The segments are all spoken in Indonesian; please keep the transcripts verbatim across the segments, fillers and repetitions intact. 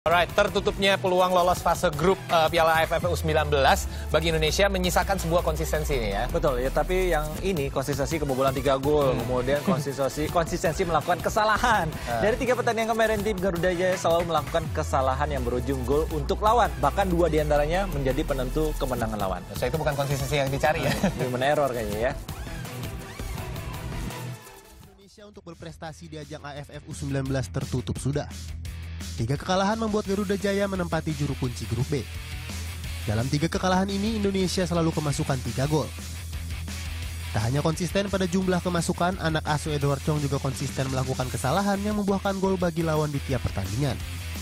Alright, tertutupnya peluang lolos fase grup uh, Piala A F F U sembilan belas bagi Indonesia menyisakan sebuah konsistensi ini ya. Betul ya, tapi yang ini konsistensi kebobolan tiga gol, hmm. kemudian konsistensi konsistensi melakukan kesalahan. Uh. Dari tiga pertandingan kemarin tim Garuda Jaya selalu melakukan kesalahan yang berujung gol untuk lawan. Bahkan dua diantaranya menjadi penentu kemenangan lawan. So itu bukan konsistensi yang dicari ya. Human error kayaknya ya. Indonesia untuk berprestasi di ajang A F F U sembilan belas tertutup sudah. Tiga kekalahan membuat Garuda Jaya menempati juru kunci grup B. Dalam tiga kekalahan ini, Indonesia selalu kemasukan tiga gol. Tak hanya konsisten pada jumlah kemasukan, anak asuh Edward Chong juga konsisten melakukan kesalahan yang membuahkan gol bagi lawan di tiap pertandingan.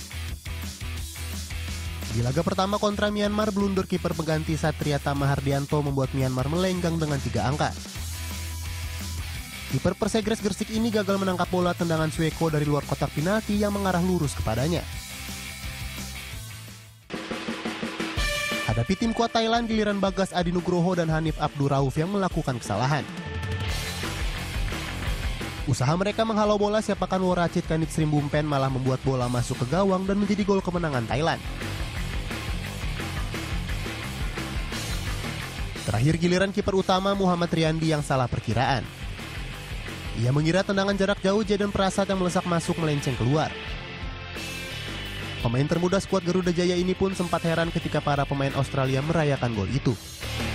Di laga pertama kontra Myanmar, blunder kiper pengganti Satria Tama Hardianto membuat Myanmar melenggang dengan tiga angka. Kiper Persegres Gresik ini gagal menangkap bola tendangan Sueko dari luar kotak penalti yang mengarah lurus kepadanya. Hadapi tim kuat Thailand, giliran Bagas Adi Nugroho dan Hanif Abdur Rauf yang melakukan kesalahan. Usaha mereka menghalau bola siapakan Woracit Kanit Srimbumpen malah membuat bola masuk ke gawang dan menjadi gol kemenangan Thailand. Terakhir giliran kiper utama Muhammad Riyandi yang salah perkiraan. Ia mengira tendangan jarak jauh Jaden Prasad yang melesak masuk melenceng keluar. Pemain termuda skuad Garuda Jaya ini pun sempat heran ketika para pemain Australia merayakan gol itu.